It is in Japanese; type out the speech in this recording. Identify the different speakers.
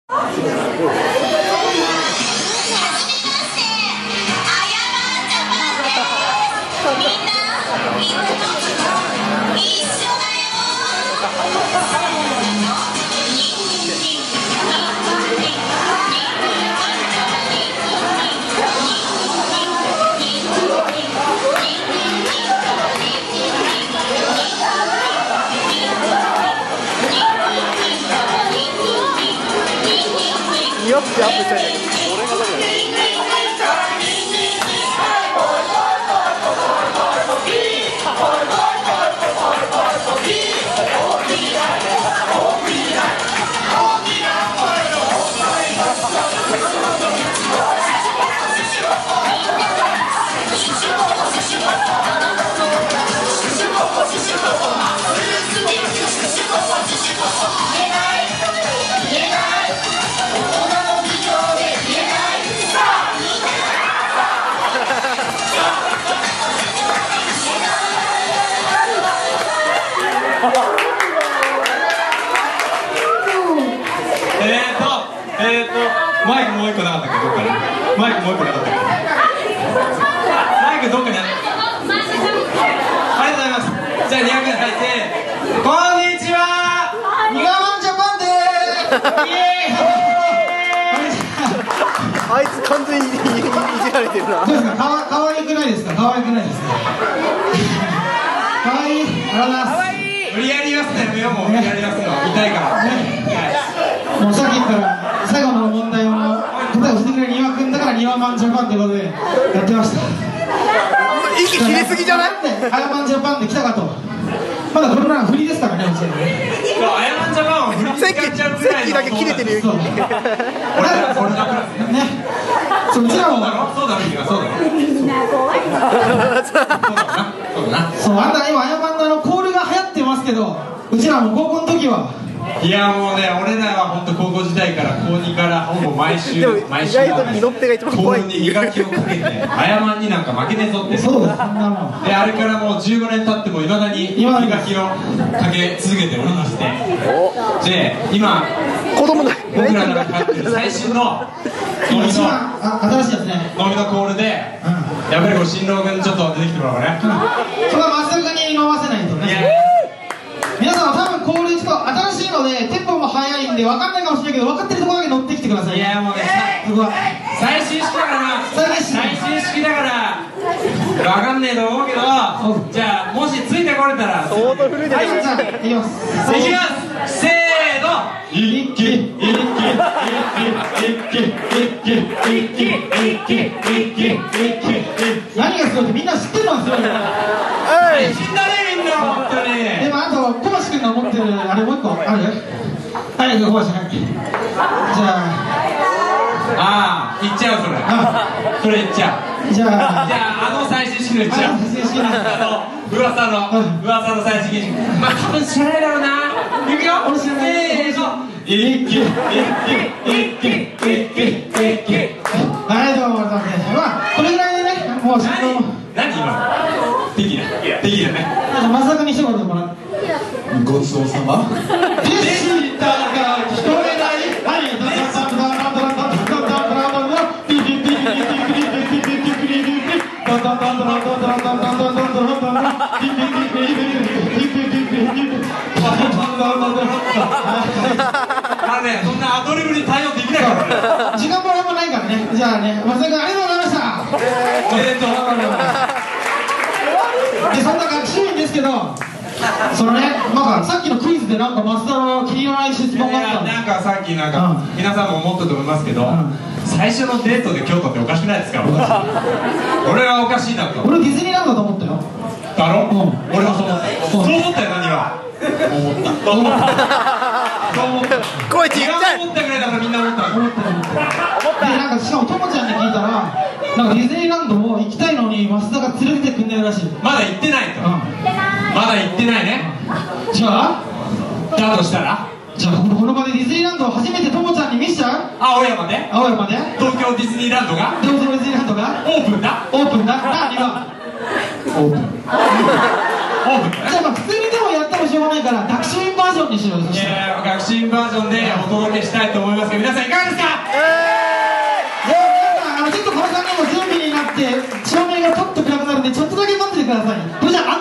Speaker 1: よってアップしたいんだけど、俺がダメだ。
Speaker 2: マイクもう一個なかったっけ、どっかに。マイクもう一個なかったっけ。マイクどっかにあった。ありがとうございます。じゃあ200円入って、こんにちは、ニガマンジャパンでーす。イエーイ。
Speaker 1: あいつ完全にいじられてるな。
Speaker 2: どうですか、かわいくないですか、かわいくないですか。かわいい、ありがとうございます。無理やり言わすのやめよう、もう無理やり言わすの、痛いから。もうさっき言ったら、最後の問題を答えをしてくれる丹羽君だからニワマンジャパンということでやってました。
Speaker 1: 息切れすぎじゃない？
Speaker 2: アヤマンジャパンで来たかと。まだこれから振りですからね、うちはね。アヤマンジャパンは振り使っちゃうぐらいの。
Speaker 1: だけ切れてるよ。
Speaker 2: 俺だクラスね。そう、うちらもそうだろ、そうだろ。みんな怖い。そうだな。そう、あんた今アヤマンのコールが流行ってますけど、うちらも高校の時は。いやもうね、俺らは本当高校時代から高2からほぼ毎週コールに磨きをかけて、あやまんになんか負けねえぞって。そうです、そんなもん。で、あれからもう15年経ってもいまだに磨きをかけ続けておりまして、で、今
Speaker 1: 子供だ
Speaker 2: 僕らがかってる最新の飲みの新しいやつね、飲みのコールで、やっぱりこう新郎君ちょっと出てきてもらおうね。それは松坂に飲ませないとね。皆さんは多分コールちょっと新しいのでテンポも速いんで分かんないかもしれないけど、分かってるところだけ乗ってきてください。いやもうね、すごい最新式だからな、最新式だから分かんねえと思うけど、じゃあもしついてこれたら相当古いです。はい、じゃあいきます、いきます、せーの、一気一気一気一気一気何がすごいってみんな知ってるのはすごい。死んだねみんな、本当に。でもあと小橋君が持ってるあれもう一個ある？はい、小橋、はい。じゃあ、いっちゃうそれ。それいっちゃう。じゃああの最新式のいっちゃう。噂の最新式。まあ多分知らないだろうな。いくよ。俺知らない。せーの。一気一気一気一気一気。はい、どうもどうも。まあこれぐらいでね、もう何今。できないね。まさかに一言もらって。ごちそうさま。でしたが聞こえない。はい。そんなアドリブに対応できないからね。時間もあんまないからね。じゃあね、まさかありがとうございました。で、そんな学習院ですけど、そのね、なんかさっきのクイズでなんか増田の気に入らない質問があったんで、なんかさっきなんか、皆さんも思ったと思いますけど、最初のデートで京都っておかしくないですか？俺はおかしいなと。俺ディズニーランドだと思ったよ。だろ？俺もそう思った。そう思ったよ、何は。思った。
Speaker 1: 声ちっちゃい。
Speaker 2: 思ったぐらいだからみんな思った。で、なんかしかもともちゃんに聞いたら、なんかディズニーランドも行きたいのに増田が連れてってくんないらしい。まだ行ってないと。まだ行ってないね。じゃあだとしたら、じゃあこの場でディズニーランドを初めてともちゃんに見しちゃう？青山で東京ディズニーランドがオープンだ。何がオープン。じゃあまあ普通にでもやってもしょうがないから学習院バージョンにしよう。学習院バージョンでお届けしたいと思いますけど、皆さん
Speaker 3: って照明がパッと暗くなるんでちょっとだけ待っててください。それじゃあ